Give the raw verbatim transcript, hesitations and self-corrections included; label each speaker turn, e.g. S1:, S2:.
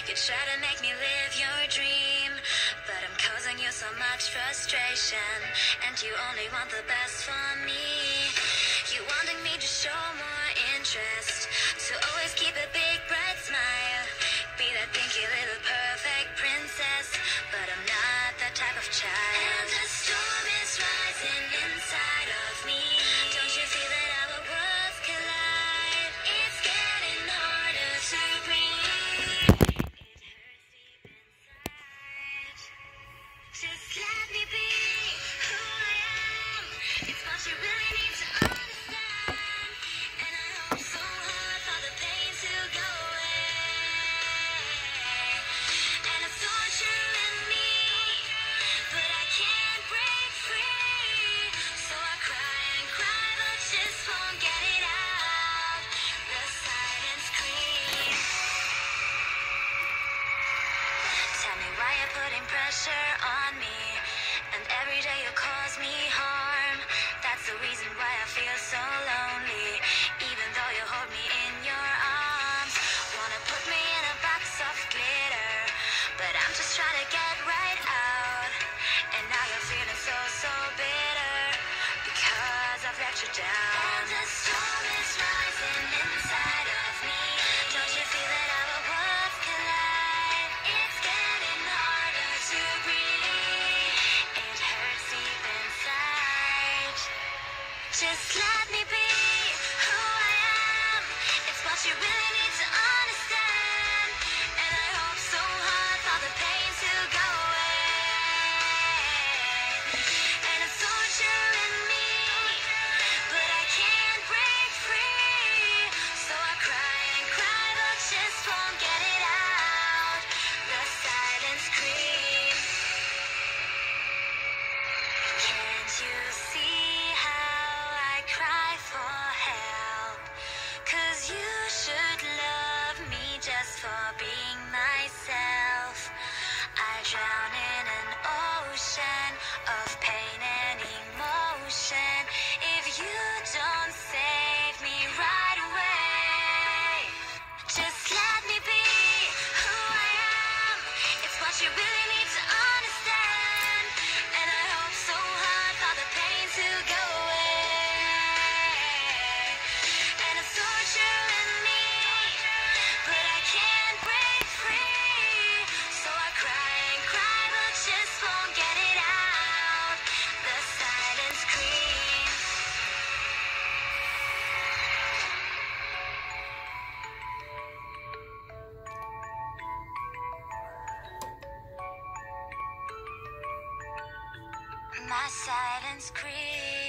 S1: You try to make me live your dream, but I'm causing you so much frustration, and you only want the best for me. You wanting me to show more interest, to always keep a big bright smile, be that pinky little perfect princess, but I'm not that type of child. And the storm is rising inside of me. Don't you feel that our worlds collide? It's getting harder to breathe. It hurts deep inside. Just let me be who I am. It's what you really need to understand. And I hope so hard for the pain to go away. And it's torture in me, but I can't break free. So I cry and cry, but just won't get it out. The silence screams. Tell me why you're putting pressure on me, and every day you cause me harm. That's the reason why I feel so lonely, even though you hold me in your arms. Wanna put me in a box of glitter, but I'm just trying to get right out. And now you're feeling so, so bitter, because I've let you down. And the storm is rising inside of me. Don't you feel that our worlds collide? It's getting harder to breathe. It hurts deep inside. Just let me be who I am. It's what you really need to understand. And I hope so hard for the pain to go away. And it's torture in me, but I can't break free. So I cry and cry, but just won't get it out. The silence screams. Can't you see how I cry for help? 'Cause you should love me just for being myself. I drown in an ocean of pain and emotion. If you don't save me right away, just let me be who I am. It's what you really need to understand. And I hope so hard for the pain to go away. And it's torture in me, but I can't break free. So I cry and cry, but just won't get it out. The silence screams. My silence screams.